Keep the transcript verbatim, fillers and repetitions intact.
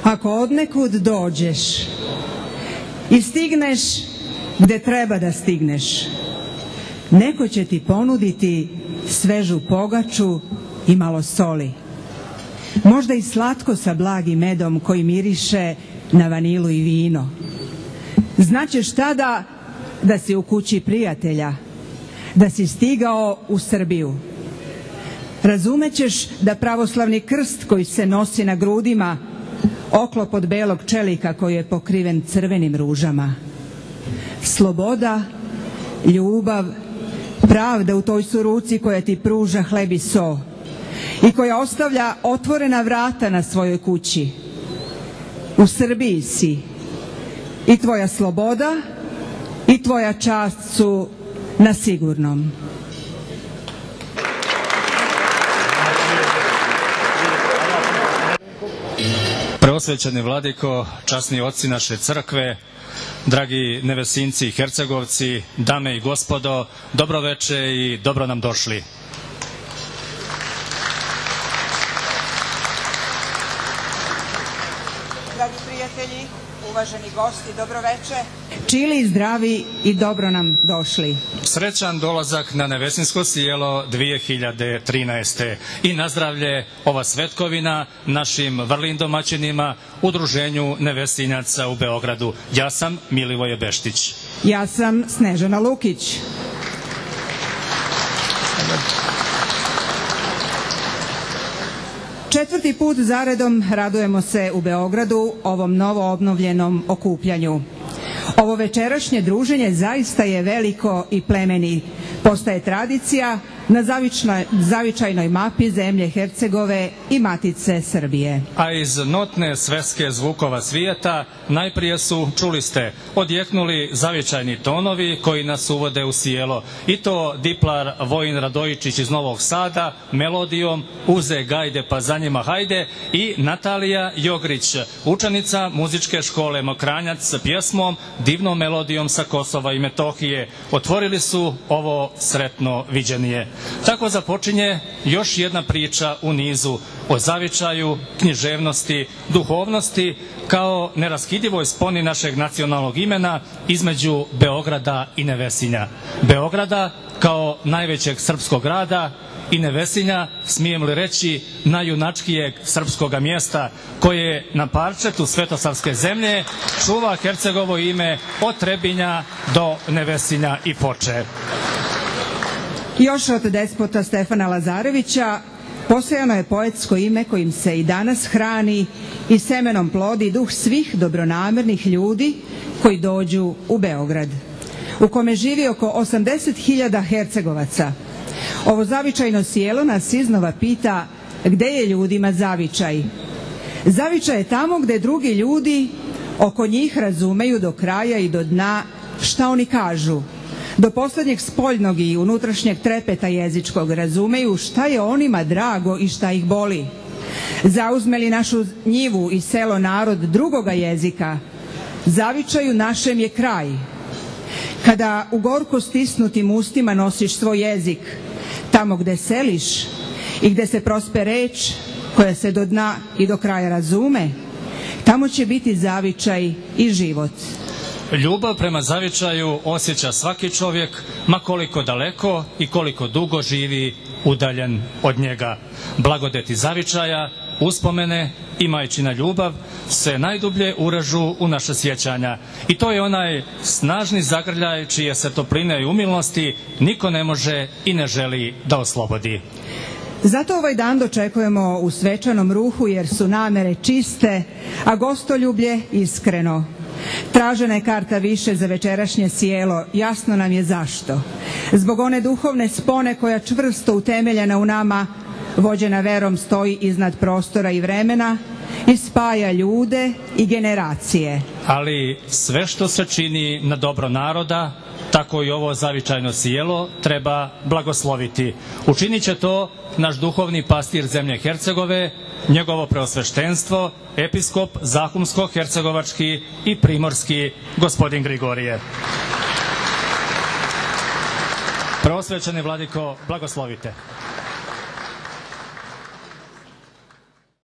Ako odnekud dođeš i stigneš gde treba da stigneš, neko će ti ponuditi svežu pogaču i malo soli. Možda i slatko sa blagim medom koji miriše na vanilu i vino. Znaćeš tada da si u kući prijatelja, da si stigao u Srbiju. Razumećeš da pravoslavni krst koji se nosi na grudima, oklop od belog čelika koji je pokriven crvenim ružama. Sloboda, ljubav, pravda u toj su ruci koja ti pruža hleb i so i koja ostavlja otvorena vrata na svojoj kući. U Srbiji si i tvoja sloboda i tvoja čast su na sigurnom. Preosvećeni vladiko, časni oci naše crkve, dragi Nevesinci i Hercegovci, dame i gospodo, dobroveče i dobro nam došli. Dragi prijatelji, uvaženi gosti, dobroveče. Čili, zdravi i dobro nam došli. Srećan dolazak na Nevesinsko sjelo dve hiljade trinaeste. i nazdravlje ova svetkovina našim vrlim domaćinima Udruženju Nevesinjaca u Beogradu. Ja sam Milivoje Beštić. Ja sam Snežana Lukić. Četvrti put zaredom radujemo se u Beogradu ovom novo obnovljenom okupljanju. Ovo večerašnje druženje zaista je veliko i plemeni. Postaje tradicija na zavičajnoj mapi zemlje Hercegove i Matice Srbije. A iz notne sveske zvukova svijeta najprije su, čuli ste, odjeknuli zavičajni tonovi koji nas uvode u sjelo. I to diplar Vojin Radojičić iz Novog Sada melodijom Uze gajde pa za njima hajde i Natalija Jogrić, učenica muzičke škole Mokranjac, pjesmom divnom melodijom sa Kosova i Metohije. Otvorili su ovo sretno viđenije. Tako započinje još jedna priča u nizu o zavičaju, književnosti, duhovnosti kao neraskidivoj sponi našeg nacionalnog imena između Beograda i Nevesinja. Beograda kao najvećeg srpskog grada i Nevesinja, smijem li reći, najjunačkijeg srpskog mjesta koje na parčetu Svetosavske zemlje čuva Hercegovo ime od Trebinja do Nevesinja i Foče. Još od despota Stefana Lazarevića posejano je poetsko ime kojim se i danas hrani i semenom plodi duh svih dobronamernih ljudi koji dođu u Beograd, u kome živi oko osamdeset hiljada Hercegovaca. Ovo zavičajno sjelo nas iznova pita gde je ljudima zavičaj. Zavičaj je tamo gde drugi ljudi oko njih razumeju do kraja i do dna šta oni kažu. Do poslednjeg spoljnog i unutrašnjeg trepeta jezičkog razumeju šta je onima drago i šta ih boli. Zauzme li našu njivu i selo narod drugoga jezika, zavičaju našem je kraj. Kada u gorko stisnutim ustima nosiš svoj jezik, tamo gde seliš i gde se prospe reč koja se do dna i do kraja razume, tamo će biti zavičaj i život. Ljubav prema zavičaju osjeća svaki čovjek, ma koliko daleko i koliko dugo živi udaljen od njega. Blagodeti zavičaja, uspomene i majčina ljubav se najdublje uražu u naše sjećanja. I to je onaj snažni zagrljaj čije se topline i umilnosti niko ne može i ne želi da oslobodi. Zato ovaj dan dočekujemo u svečanom ruhu jer su namere čiste, a gostoljublje iskreno. Tražena je karta više za večerašnje sjelo, jasno nam je zašto. Zbog one duhovne spone koja čvrsto utemeljena u nama, vođena verom, stoji iznad prostora i vremena i spaja ljude i generacije. Ali sve što se čini na dobro naroda, tako i ovo zavičajno sjelo treba blagosloviti. Učinit će to naš duhovni pastir zemlje Hercegove, njegovo preosveštenstvo, episkop Zahumsko-hercegovački i primorski gospodin Grigorije. Preosvećeni vladiko, blagoslovite.